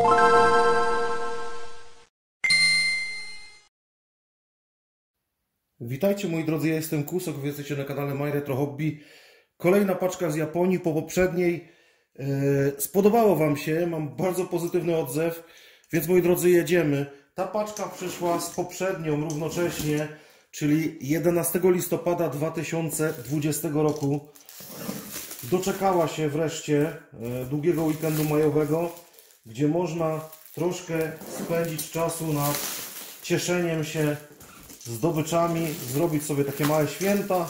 Witajcie moi drodzy, ja jestem Kusok, wy jesteście na kanale My Retro Hobby. Kolejna paczka z Japonii po poprzedniej. Spodobało Wam się, mam bardzo pozytywny odzew, więc moi drodzy jedziemy. Ta paczka przyszła z poprzednią równocześnie, czyli 11 listopada 2020 roku. Doczekała się wreszcie długiego weekendu majowego, gdzie można troszkę spędzić czasu nad cieszeniem się zdobyczami, zrobić sobie takie małe święta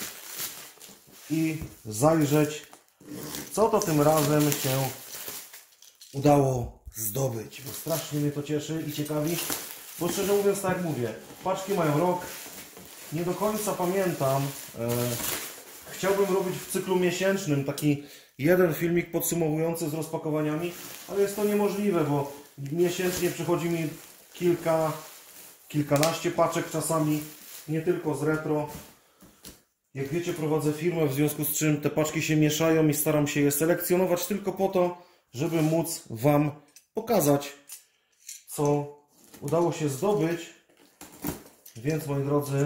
i zajrzeć, co to tym razem się udało zdobyć, bo strasznie mnie to cieszy i ciekawi, bo szczerze mówiąc, tak jak mówię, paczki mają rok, nie do końca pamiętam, chciałbym robić w cyklu miesięcznym taki jeden filmik podsumowujący z rozpakowaniami, ale jest to niemożliwe, bo miesięcznie przychodzi mi kilkanaście paczek czasami, nie tylko z retro. Jak wiecie, prowadzę firmę, w związku z czym te paczki się mieszają i staram się je selekcjonować tylko po to, żeby móc Wam pokazać, co udało się zdobyć. Więc moi drodzy,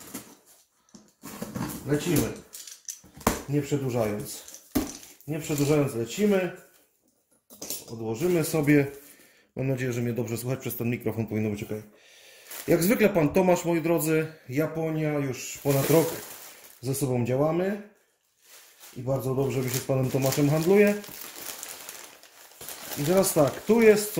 lecimy. Nie przedłużając lecimy. Odłożymy sobie. Mam nadzieję, że mnie dobrze słychać przez ten mikrofon, powinno być ok. Jak zwykle pan Tomasz, moi drodzy, Japonia, już ponad rok ze sobą działamy i bardzo dobrze mi się z panem Tomaszem handluje. I teraz tak, tu jest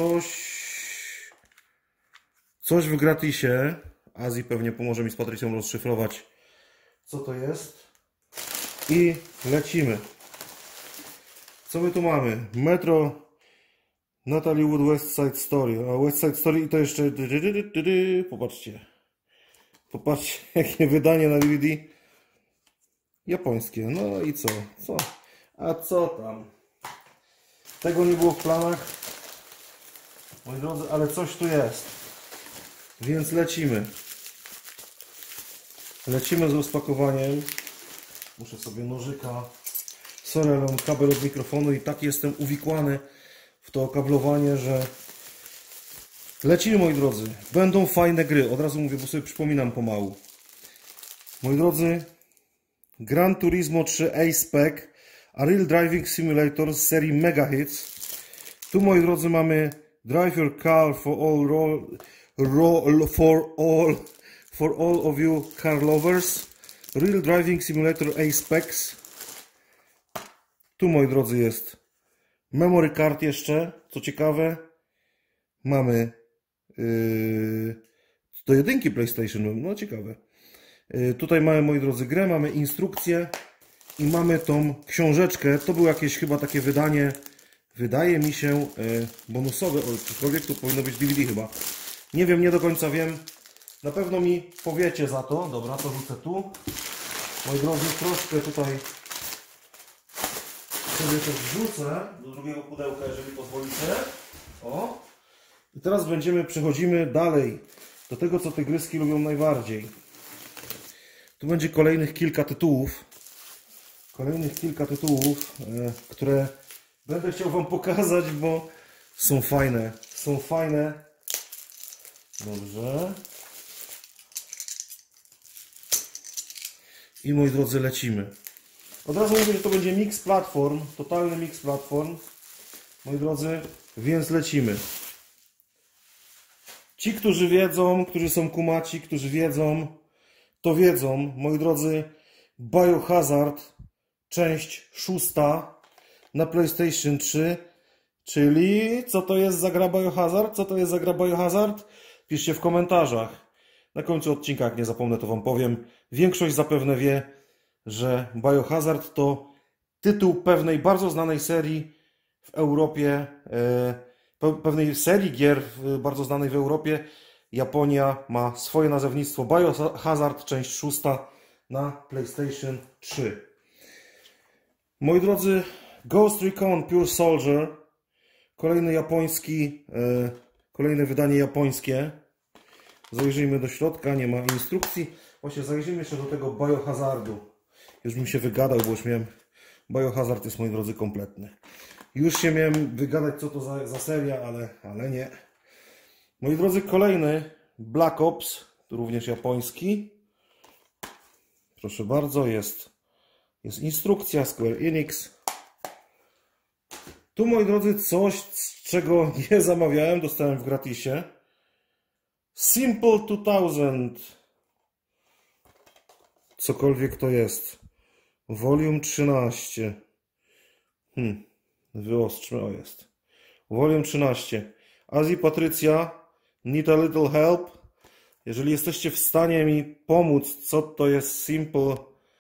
coś w gratisie. Azji pewnie pomoże mi z Patrycją rozszyfrować, co to jest. I lecimy. Co my tu mamy? Metro Natalie Wood West Side Story. A West Side Story i to jeszcze... Popatrzcie. Popatrzcie, jakie wydanie na DVD. Japońskie. No i co? A co tam? Tego nie było w planach. Moi drodzy, ale coś tu jest. Więc lecimy. Lecimy z rozpakowaniem. Muszę sobie nożyka. Sorry, ale mam kabel od mikrofonu i tak jestem uwikłany w to kablowanie, że lecimy, moi drodzy. Będą fajne gry. Od razu mówię, bo sobie przypominam pomału. Moi drodzy, Gran Turismo 3 A-Spec, a Real Driving Simulator z serii Mega Hits. Tu, moi drodzy, mamy Drive Your Car for all of you car lovers. Real Driving Simulator A-Specs. Tu, moi drodzy, jest memory card jeszcze, co ciekawe. Mamy do jedynki PlayStation, no ciekawe. Tutaj mamy, moi drodzy, grę, mamy instrukcję i mamy tą książeczkę. To było jakieś chyba takie wydanie, wydaje mi się, bonusowe, cokolwiek tu powinno być DVD chyba. Nie wiem, nie do końca wiem. Na pewno mi powiecie za to. Dobra, to rzucę tu. Moi drodzy, troszkę tutaj sobie to wrzucę do drugiego pudełka, jeżeli pozwolicie. O. I teraz przechodzimy dalej do tego, co te gryski lubią najbardziej. Tu będzie kolejnych kilka tytułów. Które będę chciał Wam pokazać, bo są fajne. Dobrze. I moi drodzy, lecimy. Od razu mówię, że to będzie mix platform, totalny mix platform, moi drodzy, więc lecimy. Ci, którzy wiedzą, którzy są kumaci, którzy wiedzą, to wiedzą, moi drodzy, Biohazard, część 6 na PlayStation 3, czyli co to jest za gra Biohazard? Piszcie w komentarzach. Na końcu odcinka, jak nie zapomnę, to Wam powiem. Większość zapewne wie, że Biohazard to tytuł pewnej bardzo znanej serii w Europie, pewnej serii gier bardzo znanej w Europie. Japonia ma swoje nazewnictwo Biohazard, część 6 na PlayStation 3. Moi drodzy, Ghost Recon Pure Soldier, kolejne wydanie japońskie. Zajrzyjmy do środka, nie ma instrukcji. Właśnie zajrzyjmy jeszcze do tego Biohazardu. Już bym się wygadał, bo już miałem... Biohazard jest, moi drodzy, kompletny. Już się miałem wygadać, co to za seria, ale nie. Moi drodzy, kolejny Black Ops, również japoński. Proszę bardzo, jest instrukcja Square Enix. Tu, moi drodzy, coś, czego nie zamawiałem, dostałem w gratisie. Simple 2000. Cokolwiek to jest. Volume 13. Wyostrzmy, o jest. Volume 13. Azji Patrycja, need a little help. Jeżeli jesteście w stanie mi pomóc, co to jest Simple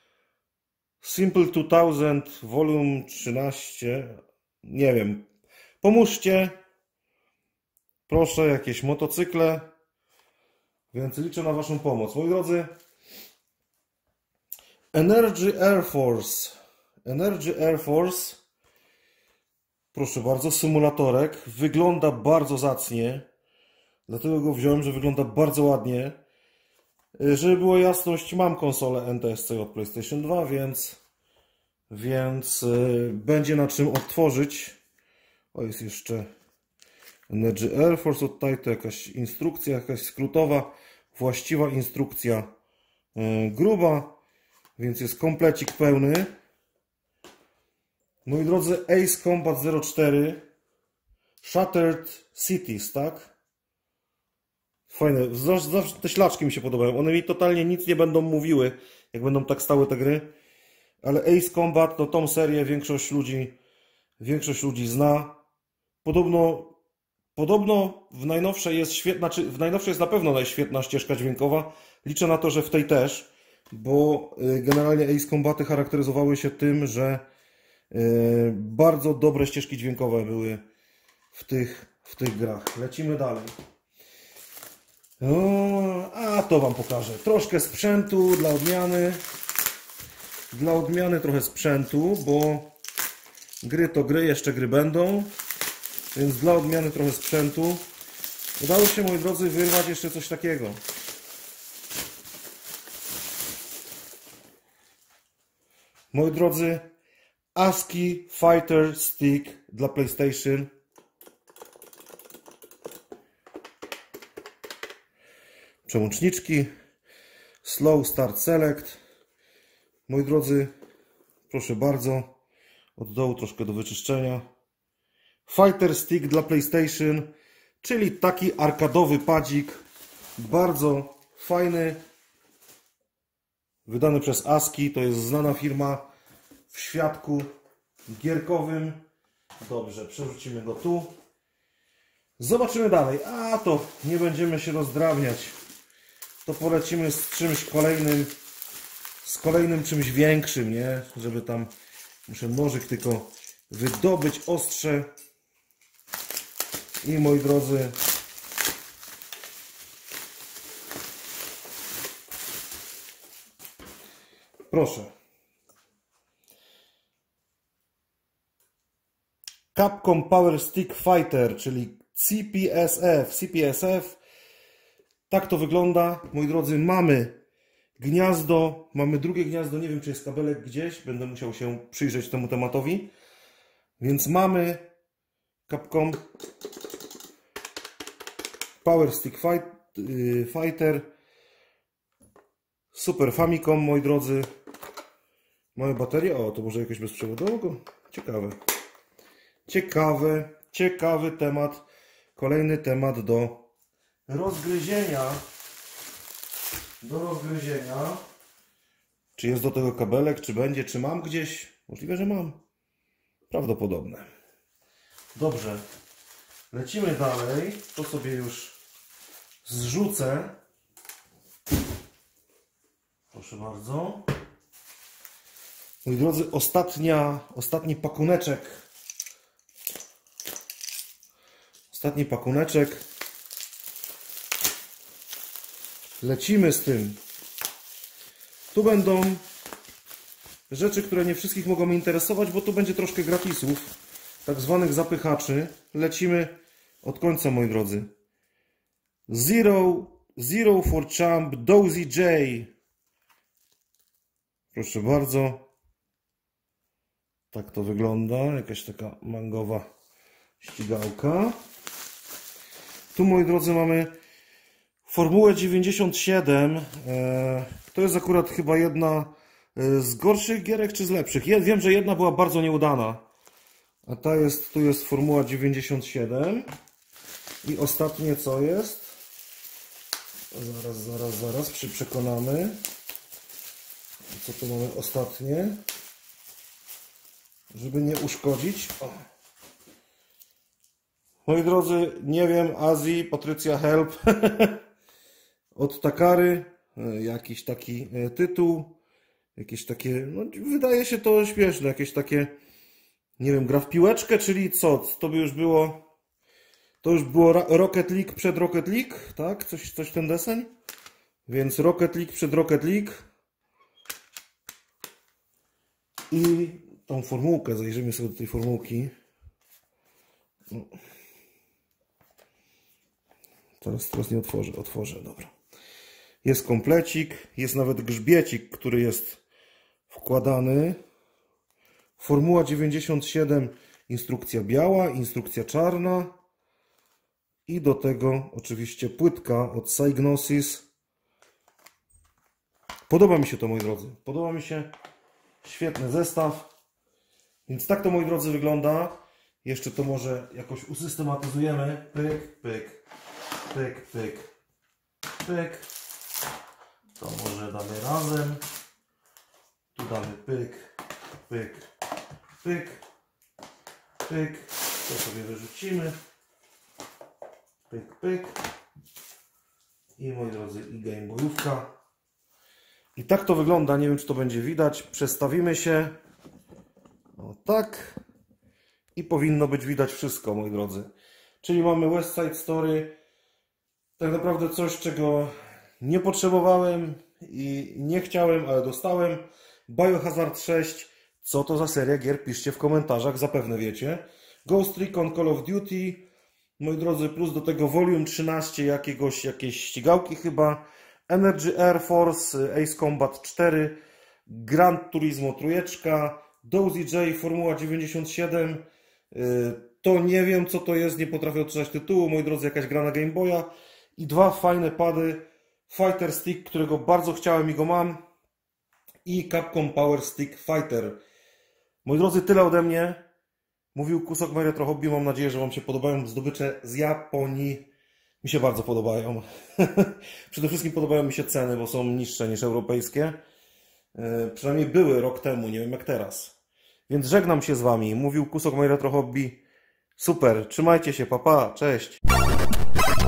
2000, Volume 13, nie wiem. Pomóżcie. Proszę, jakieś motocykle. Więc liczę na waszą pomoc. Moi drodzy, Energy Air Force. Energy Air Force. Proszę bardzo, symulatorek. Wygląda bardzo zacnie. Dlatego go wziąłem, że wygląda bardzo ładnie. Żeby było jasność, mam konsolę NTSC od PlayStation 2, więc będzie na czym odtworzyć. O, jest jeszcze Energy Air Force. Od tutaj to jakaś instrukcja, jakaś skrótowa, właściwa instrukcja gruba, więc jest komplecik pełny. Moi drodzy, Ace Combat 04 Shattered Cities, tak? Fajne, zawsze te ślaczki mi się podobają. One mi totalnie nic nie będą mówiły, jak będą tak stały te gry. Ale Ace Combat, no tą serię większość ludzi zna. Podobno w najnowszej jest świetna, w najnowszej jest na pewno najświetna ścieżka dźwiękowa. Liczę na to, że w tej też, bo generalnie Ace Combaty charakteryzowały się tym, że bardzo dobre ścieżki dźwiękowe były w tych grach. Lecimy dalej. A to wam pokażę. Troszkę sprzętu dla odmiany. Dla odmiany trochę sprzętu, bo gry to gry, jeszcze gry będą. Więc dla odmiany trochę sprzętu. Udało się, moi drodzy, wyrwać jeszcze coś takiego. Moi drodzy, ASCII Fighter Stick dla PlayStation. Przełączniczki. Slow Start Select. Moi drodzy, proszę bardzo. Od dołu troszkę do wyczyszczenia. Fighter Stick dla PlayStation, czyli taki arkadowy padzik. Bardzo fajny. Wydany przez ASCII. To jest znana firma w świadku gierkowym. Dobrze, przerzucimy go tu. Zobaczymy dalej. A to nie będziemy się rozdrabniać. To polecimy z czymś kolejnym. Z kolejnym czymś większym, nie? Żeby tam... Muszę nożyk tylko wydobyć, ostrze. I moi drodzy... Proszę. Capcom Power Stick Fighter, czyli CPSF. Tak to wygląda. Moi drodzy, mamy gniazdo, mamy drugie gniazdo. Nie wiem, czy jest kabelek gdzieś. Będę musiał się przyjrzeć temu tematowi. Więc mamy Capcom Power Stick Fighter Super Famicom, moi drodzy. Mamy baterię. O, to może jakoś bezprzewodowo? Ciekawe. Ciekawy temat. Kolejny temat do rozgryzienia. Czy jest do tego kabelek, czy będzie, czy mam gdzieś? Możliwe, że mam. Prawdopodobne. Dobrze. Lecimy dalej. To sobie już zrzucę. Proszę bardzo. Moi drodzy, ostatni pakuneczek. Ostatni pakuneczek. Lecimy z tym. Tu będą rzeczy, które nie wszystkich mogą mnie interesować, bo tu będzie troszkę gratisów, tak zwanych zapychaczy. Lecimy od końca, moi drodzy. Zero for Champ, Dozy J. Proszę bardzo. Tak to wygląda. Jakaś taka mangowa ścigałka. Tu, moi drodzy, mamy Formułę 97. To jest akurat chyba jedna z gorszych gierek, czy z lepszych. Ja wiem, że jedna była bardzo nieudana. A tu jest Formuła 97. I ostatnie co jest? Zaraz się przekonamy. Co tu mamy ostatnie? Żeby nie uszkodzić. O. Moi drodzy, nie wiem, Azji, Patrycja Help. Od Takary. Jakiś taki tytuł. Jakieś takie, no wydaje się to śmieszne. Jakieś takie, nie wiem, gra w piłeczkę, czyli co? To by już było... To już było Rocket League przed Rocket League, tak? Coś ten deseń? Więc Rocket League przed Rocket League. I tą formułkę, zajrzyjmy sobie do tej formułki. No. Teraz nie otworzę, dobra. Jest komplecik, jest nawet grzbiecik, który jest wkładany. Formuła 97, instrukcja biała, instrukcja czarna. I do tego oczywiście płytka od Psygnosis. Podoba mi się to, moi drodzy. Podoba mi się. Świetny zestaw. Więc tak to, moi drodzy, wygląda. Jeszcze to może jakoś usystematyzujemy. Pyk, pyk, pyk, pyk, pyk. To może damy razem. Tu damy pyk, pyk, pyk, pyk. To sobie wyrzucimy. Pyk, pyk. I, moi drodzy, i Game Boyówka. I tak to wygląda. Nie wiem, czy to będzie widać. Przestawimy się. O tak. I powinno być widać wszystko, moi drodzy. Czyli mamy West Side Story. Tak naprawdę coś, czego nie potrzebowałem i nie chciałem, ale dostałem. Biohazard 6. Co to za seria gier? Piszcie w komentarzach, zapewne wiecie. Ghost Recon Call of Duty. Moi drodzy, plus do tego Volume 13 jakiejś ścigałki chyba. Energy Air Force, Ace Combat 4, Gran Turismo 3, Dozy J, Formuła 97. To nie wiem, co to jest, nie potrafię odczytać tytułu. Moi drodzy, jakaś gra na Game Boya. I dwa fajne pady. Fighter Stick, którego bardzo chciałem i go mam. I Capcom Power Stick Fighter. Moi drodzy, tyle ode mnie. Mówił Kusok My Retro Hobby. Mam nadzieję, że Wam się podobają zdobycze z Japonii. Mi się bardzo podobają. Przede wszystkim podobają mi się ceny, bo są niższe niż europejskie. Przynajmniej były rok temu, nie wiem jak teraz. Więc żegnam się z Wami. Mówił Kusok My Retro Hobby. Super, trzymajcie się, pa, cześć.